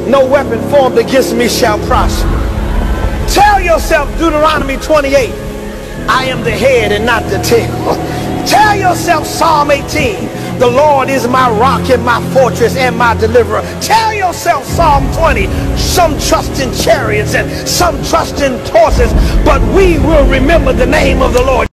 No weapon formed against me shall prosper. Tell yourself Deuteronomy 28, I am the head and not the tail. Tell yourself Psalm 18, the Lord is my rock and my fortress and my deliverer. Tell yourself Psalm 20, some trust in chariots and some trust in horses, but we will remember the name of the Lord.